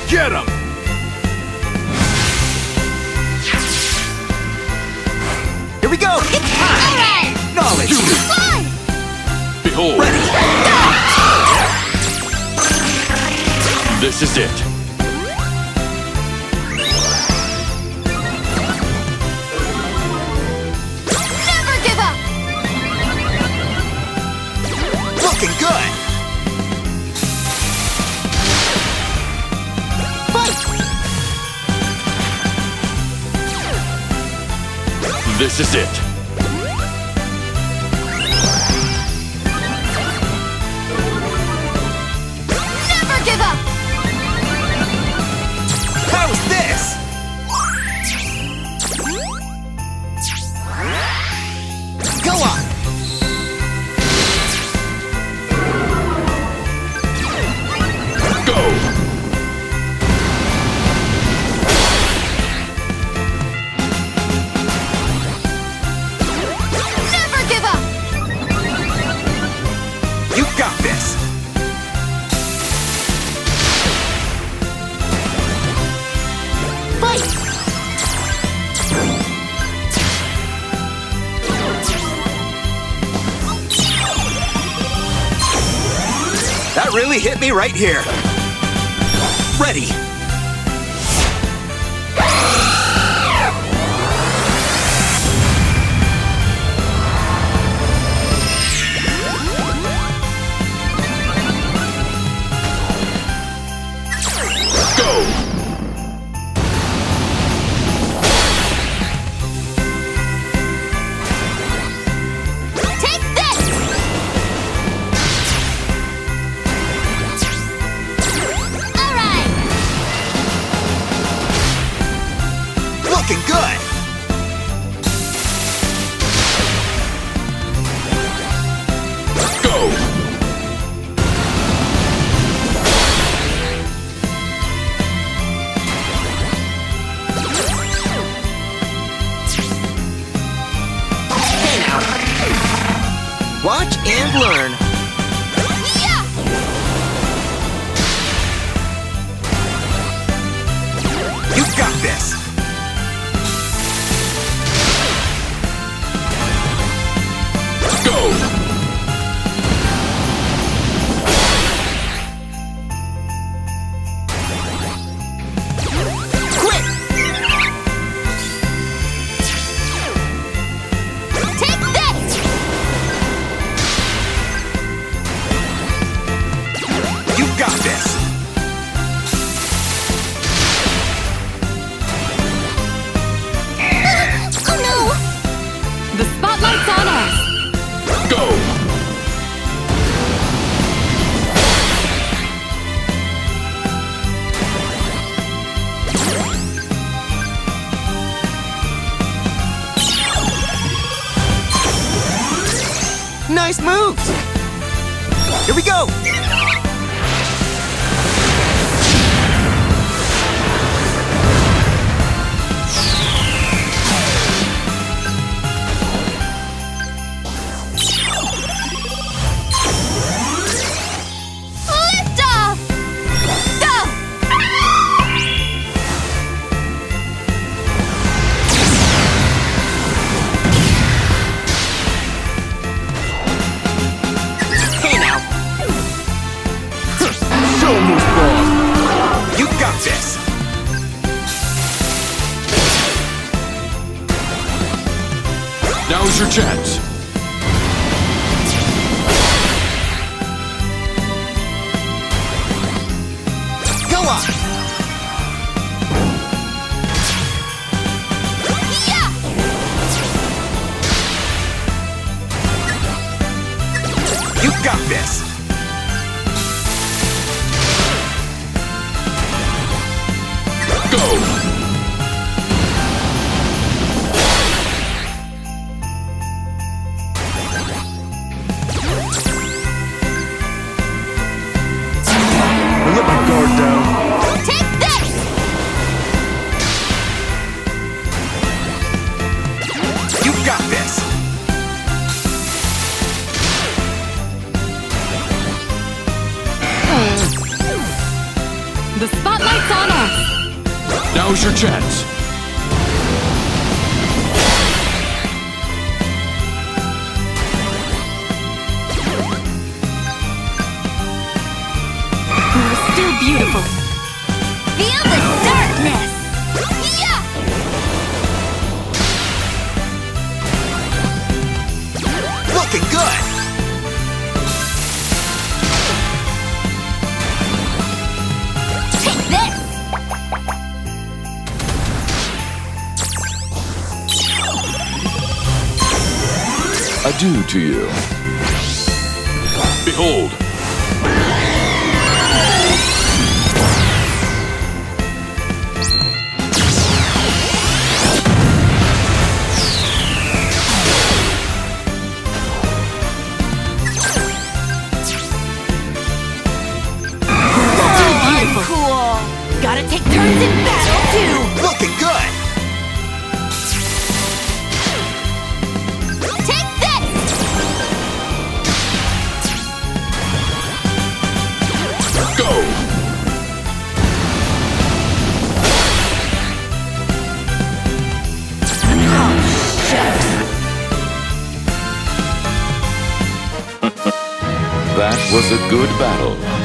Get him! Here we go! It's time! Knowledge! Fly! Behold! Ready! This is it. Never give up! Looking good! Fight! This is it. Never give up! How's this? Go on! Go! Never give up! You got this! Fight! That really hit me right here. Ready! Go! Take this! Alright! Looking good! Go! Hey now! Watch and learn. Yeah! You got this! Go! Quick! Take this! You got this! Oh no! The spotlight's on us! Go! Nice moves! Here we go! Lift off! Go! Hey now! Show 'em who's boss! You got this! Now's your chance. Go on! Yeah! You got this! Go! Let my guard down. Take this! You got this! spotlight's on us! Now's your chance. You're still beautiful. Feel the darkness! Yeah! Looking good! Take this! Adieu to you. Behold. Cool! Gotta take turns in battle, too! Looking good! Take this! Go! That was a good battle.